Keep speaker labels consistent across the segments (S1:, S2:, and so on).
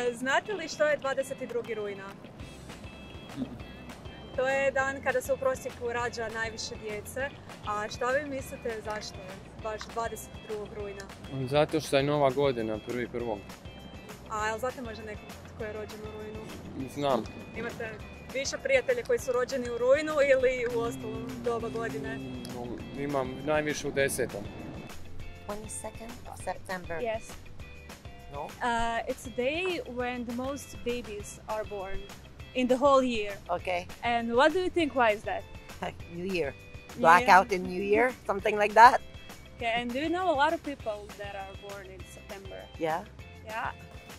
S1: Znate li što je 22. rujna? To je dan kada se u prosjeku rađa najviše djece. A šta vi mislite zašto je baš 22. rujna?
S2: Zato što je Nova godina, 1.1.
S1: A jel znate možda nekog tko je rođen u rujnu?
S2: Znam.
S1: Imate više prijatelja koji su rođeni u rujnu ili u ostalom doba godine?
S2: Imam najviše u 10.
S3: 22nd of September.
S1: Yes.
S3: No?
S1: It's a day when the most babies are born in the whole year.
S3: Okay.
S1: And what do you think, why is that?
S3: New Year. Blackout in New Year, something like that.
S1: Okay, and do you know a lot of people that are born in September?
S3: Yeah.
S1: Yeah.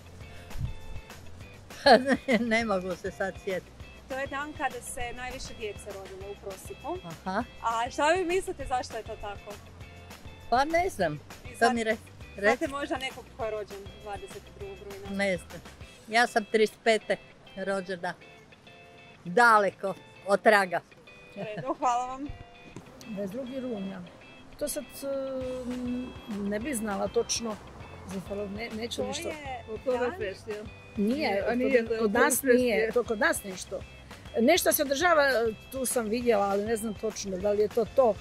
S4: Ne mogu se sad sjetiti.
S1: To je dan kada se najviše djece rodilo u prosjeku.
S4: Aha.
S1: A šta vi mislite zašto je to tako?
S4: Pa ne znam. To mi
S1: Znate možda nekog ko je rođen 22. rujna?
S4: Ne znam. Ja sam 35. rođena. Daleko od traga.
S1: Redu, hvala vam.
S5: 22. rujna. To sad ne bi znala točno. Neću ništo.
S1: Oktoberfest, jel?
S5: Nije, kod nas nije. To kod nas nešto. Nešto se održava, tu sam vidjela, ali ne znam točno da li je to to.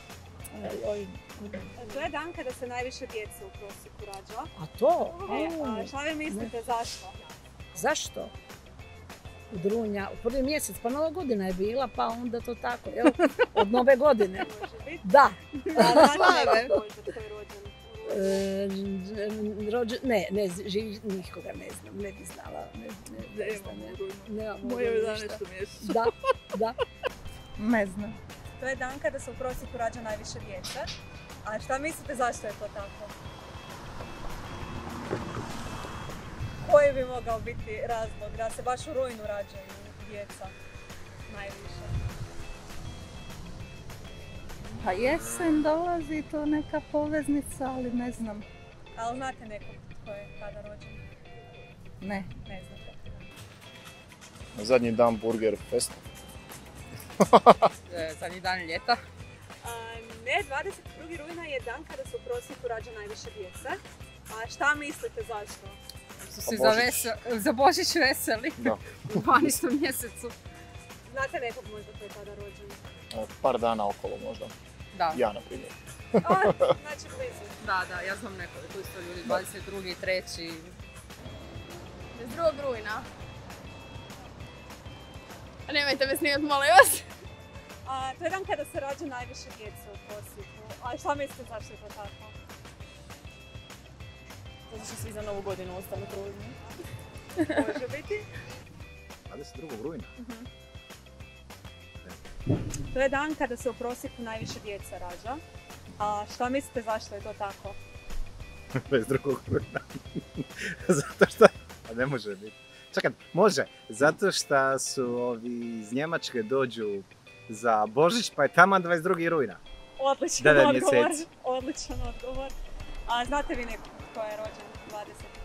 S1: To je dan kada se najviše djece u prosjeku rađa.
S5: A to?
S1: A šta vi mislite zašto?
S5: Zašto? Od rujna, prvi mjesec, pa Nova godina je bila, pa onda to tako, jel? Od Nove godine.
S1: Može biti?
S5: Da.
S1: Znate nekog možda tko je rođen?
S5: Ne, nikoga ne znam, ne bi znala. Nemam
S6: Moje u 11. mjesecu.
S5: Da.
S4: Ne znam.
S1: To je dan kada se u prosjeku rađa najviše djece. A šta mislite zašto je to tako? Koji bi mogao biti razlog da se baš u rujnu rađaju djeca najviše?
S4: Pa jesen dolazi, to neka poveznica, ali ne znam.
S1: Ali znate nekog tko je tada rođen?
S4: Ne.
S1: Ne znate.
S7: Zadnji dan Burger Festa.
S4: Zadnji dan ljeta.
S1: Ne, 22. rujna je dan kada se u prosjeku rađa najviše djece. A šta mislite zašto?
S4: Su si za Božić veseli.
S7: Da.
S4: U 12. mjesecu.
S1: Znate nekog možda koji je tada rođen?
S7: Par dana okolo možda.
S4: Da.
S7: Ja, na primjer.
S1: Znači blizu.
S4: Da, ja znam nekoliko isto ljudi, 22. 3.
S6: 22. rujna. Nemojte me snimati, molim vas.
S1: To je dan kada se rađa najviše djece u prosjeku. A šta mislite zašto je to tako?
S6: Zato što svi za Novu godinu ostanu trudni.
S1: Može biti.
S7: 22. rujna?
S1: To je dan kada se u prosjeku najviše djece rađa. A šta mislite zašto je to tako?
S7: 22. rujna. Zato što... A ne može biti. Čekaj, može. Zato što su ovi iz Njemačke dođu za Božić, pa je taman 22. rujna.
S1: Odličan odgovor. Odličan odgovor. A znate vi nekog ko je rođen 20.